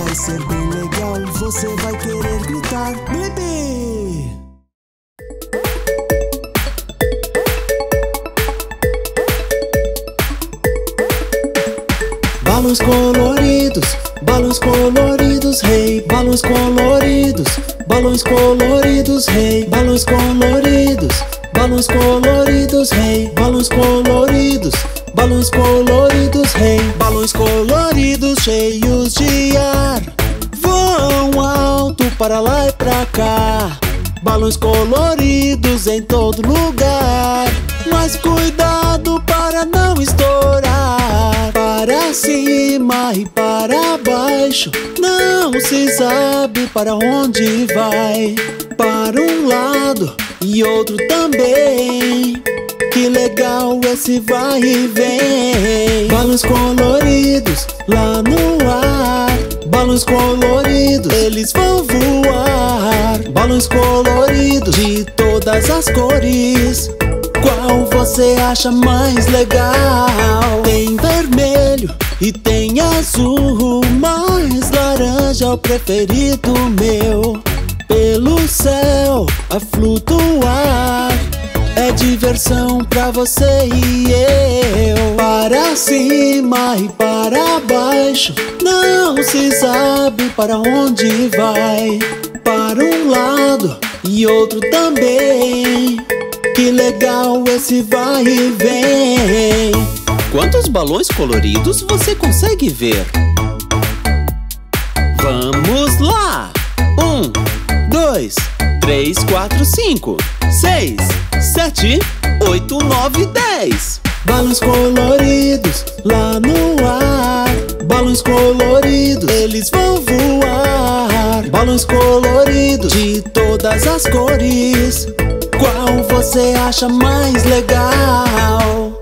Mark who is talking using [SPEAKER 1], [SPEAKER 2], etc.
[SPEAKER 1] vai ser bem legal. Você vai querer gritar Blippi! Balões coloridos, hey, balões coloridos, hey, balões coloridos, hey, balões coloridos, hey, balões coloridos cheios de ar, voam alto para lá e pra cá. Balões coloridos em todo lugar, mas cuidado para não estourar. Para cima e para baixo, não se sabe para onde vai. Para um lado e outro também, que legal esse vai e vem. Balões coloridos lá no ar, balões coloridos, eles vão voar. Balões coloridos de todas as cores, qual você acha mais legal? Tem vermelho e tem azul, mas laranja é o preferido meu. Pelo céu a flutuar, é diversão pra você e eu. Para cima e para baixo, não se sabe para onde vai. Para um lado e outro também, que legal esse vai e vem.
[SPEAKER 2] Quantos balões coloridos você consegue ver? Vamos lá! 1, 2, 3, 4, 5, 6, 7, 8, 9, 10.
[SPEAKER 1] Balões coloridos lá no ar, balões coloridos, eles vão voar. Balões coloridos de todas as cores, qual você acha mais legal?